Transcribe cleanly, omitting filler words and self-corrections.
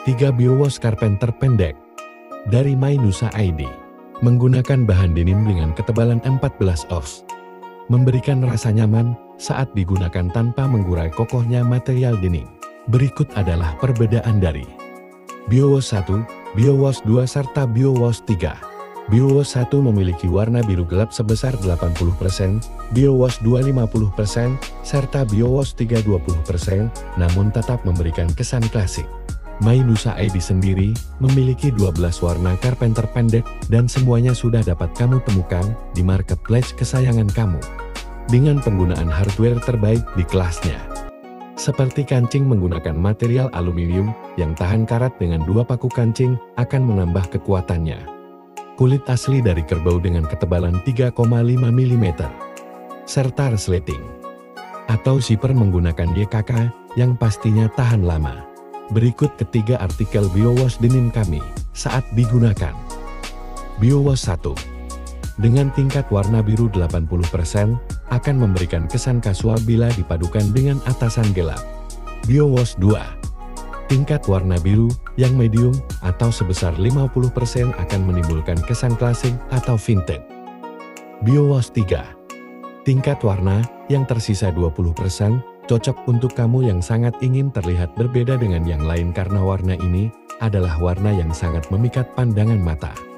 3 BioWash Carpenter pendek dari Mainusa ID. Menggunakan bahan denim dengan ketebalan 14 oz. Memberikan rasa nyaman saat digunakan tanpa mengurai kokohnya material denim. Berikut adalah perbedaan dari BioWash 1, BioWash 2 serta BioWash 3. BioWash 1 memiliki warna biru gelap sebesar 80%, BioWash 2 50%, serta BioWash 3 20%, namun tetap memberikan kesan klasik. Mainusa ID sendiri memiliki 12 warna Carpenter pendek dan semuanya sudah dapat kamu temukan di marketplace kesayangan kamu. Dengan penggunaan hardware terbaik di kelasnya. Seperti kancing menggunakan material aluminium yang tahan karat dengan 2 paku kancing akan menambah kekuatannya. Kulit asli dari kerbau dengan ketebalan 3,5 mm. Serta resleting. Atau zipper menggunakan YKK yang pastinya tahan lama. Berikut ketiga artikel BioWash denim kami saat digunakan. BioWash 1. Dengan tingkat warna biru 80% akan memberikan kesan kasual bila dipadukan dengan atasan gelap. BioWash 2. Tingkat warna biru yang medium atau sebesar 50% akan menimbulkan kesan klasik atau vintage. BioWash 3. Tingkat warna yang tersisa 20% cocok untuk kamu yang sangat ingin terlihat berbeda dengan yang lain karena warna ini adalah warna yang sangat memikat pandangan mata.